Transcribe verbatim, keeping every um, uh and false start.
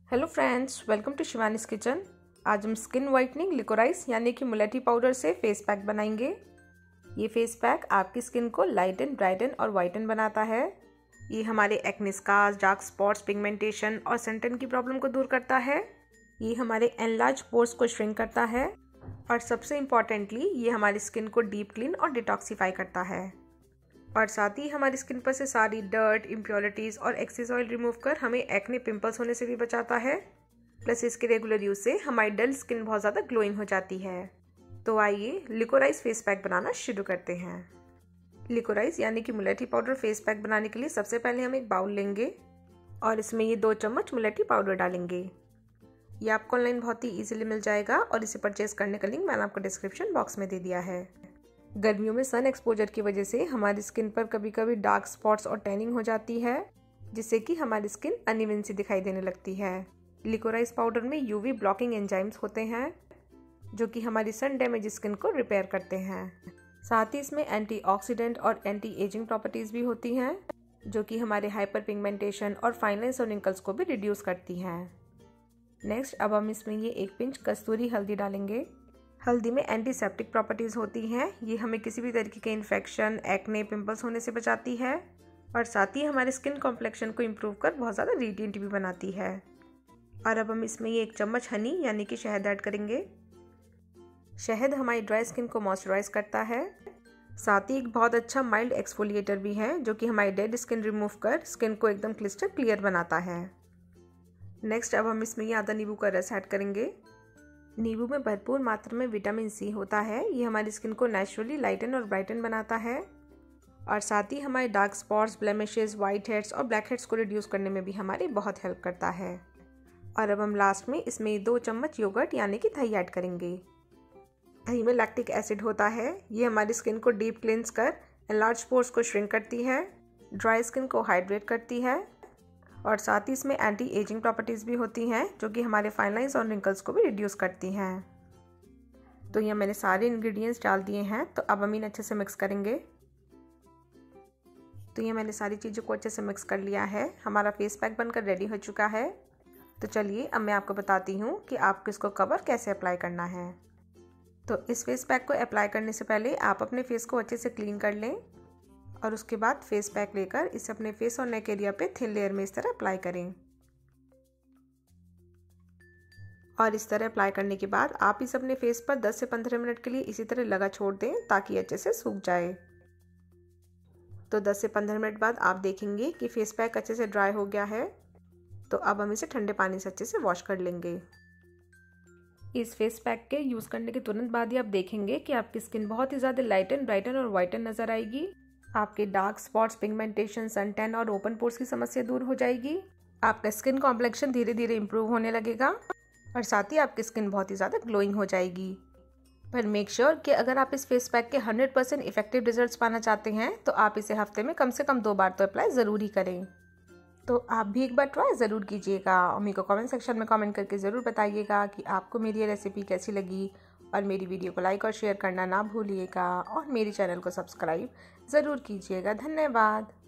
Hello friends, welcome to Shivani's kitchen. आज हम skin whitening liquorice यानी कि मुलेठी पाउडर से फेस पैक बनाएंगे। ये फेस पैक आपकी स्किन को लाइटन, ब्राइटन और वाइटन बनाता है। ये हमारे acne scars, dark spots, pigmentation और सनटैन की प्रॉब्लम को दूर करता है। ये हमारे एनलार्ज पोर्स को श्रिंक करता है और सबसे इम्पॉर्टेंटली ये हमारी स्किन को डीप क्लीन और डिटॉक्सीफाई करता है। और साथ ही हमारी स्किन पर से सारी डर्ट, इम्प्योरिटीज़ और एक्सेस ऑयल रिमूव कर हमें एक्ने, पिंपल्स होने से भी बचाता है। प्लस इसके रेगुलर यूज से हमारी डल स्किन बहुत ज़्यादा ग्लोइंग हो जाती है। तो आइए लिकोराइस फेस पैक बनाना शुरू करते हैं। लिकोराइस यानी कि मुलेठी पाउडर फेस पैक बनाने के लिए सबसे पहले हम एक बाउल लेंगे और इसमें ये दो चम्मच मुलेठी पाउडर डालेंगे। ये आपको ऑनलाइन बहुत ही ईजिली मिल जाएगा और इसे परचेज करने का लिंक मैंने आपको डिस्क्रिप्शन बॉक्स में दे दिया है। गर्मियों में सन एक्सपोजर की वजह से हमारी स्किन पर कभी कभी डार्क स्पॉट्स और टैनिंग हो जाती है, जिससे कि हमारी स्किन अनइवन सी दिखाई देने लगती है। लिकोराइस पाउडर में यूवी ब्लॉकिंग एंजाइम्स होते हैं जो कि हमारी सन डैमेज स्किन को रिपेयर करते हैं। साथ ही इसमें एंटीऑक्सीडेंट और एंटी एजिंग प्रॉपर्टीज भी होती हैं जो कि हमारे हाइपर पिगमेंटेशन और फाइन लाइंस और रिंकल्स को भी रिड्यूस करती हैं। नेक्स्ट अब हम इसमें ये एक पिंच कस्तूरी हल्दी डालेंगे। हल्दी में एंटीसेप्टिक प्रॉपर्टीज़ होती हैं। ये हमें किसी भी तरीके के इन्फेक्शन, एक्ने, पिंपल्स होने से बचाती है और साथ ही हमारे स्किन कॉम्प्लेक्शन को इम्प्रूव कर बहुत ज़्यादा रेडिएंट भी बनाती है। और अब हम इसमें ये एक चम्मच हनी यानी कि शहद ऐड करेंगे। शहद हमारी ड्राई स्किन को मॉइस्चराइज करता है। साथ ही एक बहुत अच्छा माइल्ड एक्सफोलिएटर भी है जो कि हमारी डेड स्किन रिमूव कर स्किन को एकदम क्लिस्टर क्लियर बनाता है। नेक्स्ट अब हम इसमें ये आधा नींबू का रस ऐड करेंगे। नींबू में भरपूर मात्रा में विटामिन सी होता है। ये हमारी स्किन को नेचुरली लाइटन और ब्राइटन बनाता है और साथ ही हमारे dark spots, blemishes, white heads और ब्लैक हेड्स को रिड्यूस करने में भी हमारी बहुत हेल्प करता है। और अब हम लास्ट में इसमें दो चम्मच योगर्ट यानी कि दही ऐड करेंगे। दही में लैक्टिक एसिड होता है। ये हमारी स्किन को डीप क्लींस कर एनलार्ज पोर्स को श्रिंक करती है, ड्राई स्किन को हाइड्रेट करती है और साथ ही इसमें एंटी एजिंग प्रॉपर्टीज़ भी होती हैं जो कि हमारे फाइन लाइंस और रिंकल्स को भी रिड्यूस करती हैं। तो ये मैंने सारे इंग्रेडिएंट्स डाल दिए हैं। तो अब हम इन्हें अच्छे से मिक्स करेंगे। तो ये मैंने सारी चीज़ों को अच्छे से मिक्स कर लिया है। हमारा फेस पैक बनकर रेडी हो चुका है। तो चलिए अब मैं आपको बताती हूँ कि आपको इसको कवर कैसे अप्लाई करना है। तो इस फेस पैक को अप्लाई करने से पहले आप अपने फेस को अच्छे से क्लीन कर लें और उसके बाद फेस पैक लेकर इसे अपने फेस और नेक एरिया पे थिन लेयर में इस तरह अप्लाई करें। और इस तरह अप्लाई करने के बाद आप इसे अपने फेस पर दस से पंद्रह मिनट के लिए इसी तरह लगा छोड़ दें ताकि अच्छे से सूख जाए। तो दस से पंद्रह मिनट बाद आप देखेंगे कि फेस पैक अच्छे से ड्राई हो गया है। तो अब हम इसे ठंडे पानी से अच्छे से वॉश कर लेंगे। इस फेस पैक के यूज़ करने के तुरंत बाद ही आप देखेंगे कि आपकी स्किन बहुत ही ज़्यादा लाइटन, ब्राइटन और वाइटन नजर आएगी। आपके डार्क स्पॉट्स, पिगमेंटेशन, सनटैन और ओपन पोर्स की समस्या दूर हो जाएगी। आपका स्किन कॉम्प्लेक्शन धीरे धीरे इंप्रूव होने लगेगा और साथ ही आपकी स्किन बहुत ही ज़्यादा ग्लोइंग हो जाएगी। पर मेक श्योर sure कि अगर आप इस फेस पैक के हंड्रेड परसेंट इफेक्टिव रिजल्ट्स पाना चाहते हैं तो आप इसे हफ्ते में कम से कम दो बार तो अप्लाई ज़रूर ही करें। तो आप भी एक बार ट्राई ज़रूर कीजिएगा और मेरे को कमेंट सेक्शन में कमेंट करके ज़रूर बताइएगा कि आपको मेरी ये रेसिपी कैसी लगी। और मेरी वीडियो को लाइक और शेयर करना ना भूलिएगा और मेरे चैनल को सब्सक्राइब ज़रूर कीजिएगा। धन्यवाद।